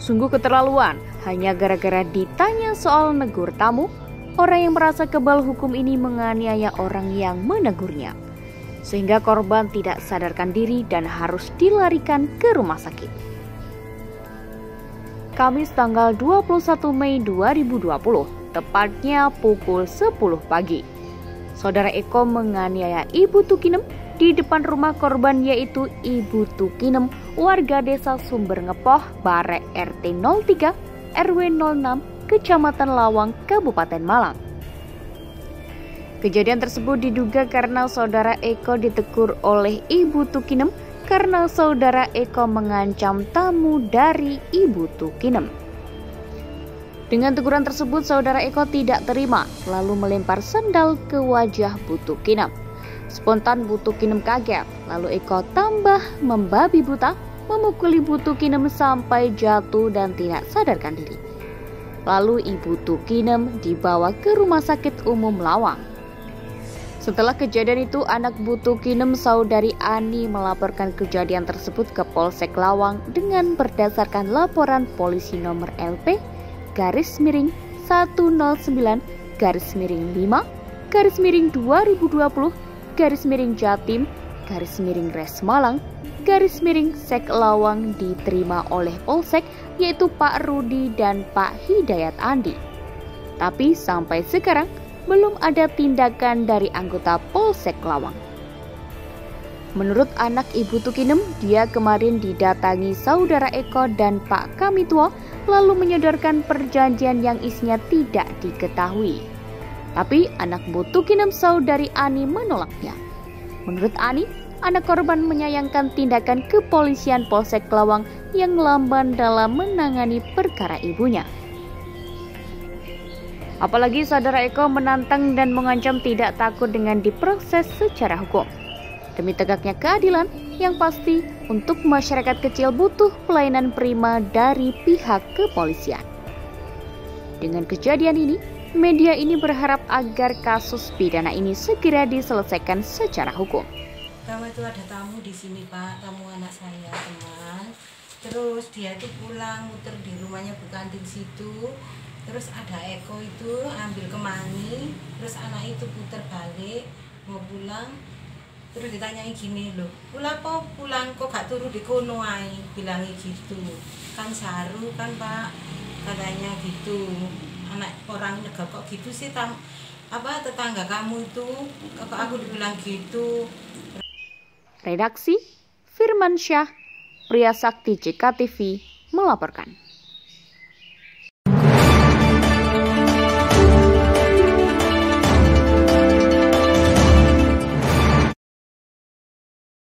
Sungguh keterlaluan, hanya gara-gara ditanya soal negur tamu, orang yang merasa kebal hukum ini menganiaya orang yang menegurnya. Sehingga korban tidak sadarkan diri dan harus dilarikan ke rumah sakit. Kamis tanggal 21 Mei 2020, tepatnya pukul 10 pagi. Saudara Eko menganiaya Ibu Tukinem di depan rumah korban, yaitu Ibu Tukinem, warga desa Sumber Ngepoh, Bare RT 03, RW 06, Kecamatan Lawang, Kabupaten Malang. Kejadian tersebut diduga karena saudara Eko ditegur oleh Ibu Tukinem karena saudara Eko mengancam tamu dari Ibu Tukinem. Dengan teguran tersebut, saudara Eko tidak terima, lalu melempar sendal ke wajah Bu Tukinem. Spontan Bu Tukinem kaget, lalu Eko tambah membabi buta, memukuli Bu Tukinem sampai jatuh dan tidak sadarkan diri. Lalu Ibu Tukinem dibawa ke Rumah Sakit Umum Lawang. Setelah kejadian itu, anak Bu Tukinem, saudari Ani, melaporkan kejadian tersebut ke Polsek Lawang dengan berdasarkan laporan polisi nomor LP /5/2020/Jatim/Res Lawang diterima oleh Polsek, yaitu Pak Rudi dan Pak Hidayat Andi. Tapi sampai sekarang belum ada tindakan dari anggota Polsek Lawang. Menurut anak Ibu Tukinem, dia kemarin didatangi saudara Eko dan Pak Kamitua, lalu menyodorkan perjanjian yang isinya tidak diketahui. Tapi anak Bu Tukinem, saudari Ani, menolaknya. Menurut Ani, anak korban menyayangkan tindakan kepolisian Polsek Lawang yang lamban dalam menangani perkara ibunya. Apalagi saudara Eko menantang dan mengancam tidak takut dengan diproses secara hukum. Demi tegaknya keadilan, yang pasti untuk masyarakat kecil butuh pelayanan prima dari pihak kepolisian. Dengan kejadian ini, media ini berharap agar kasus pidana ini segera diselesaikan secara hukum. Pertama itu ada tamu di sini, Pak, tamu anak saya, teman. Terus dia itu pulang muter di rumahnya bukan di situ. Terus ada Eko itu ambil kemani, terus anak itu putar balik mau pulang, terus ditanyai gini loh, pulang kok gak turu di kono ae, bilangnya gitu, kan saru kan Pak, katanya gitu. Anak orang negara kok gitu sih, tetangga kamu itu, kok aku dibilang gitu. Redaksi Firman Syah, Pria Sakti JKTV melaporkan.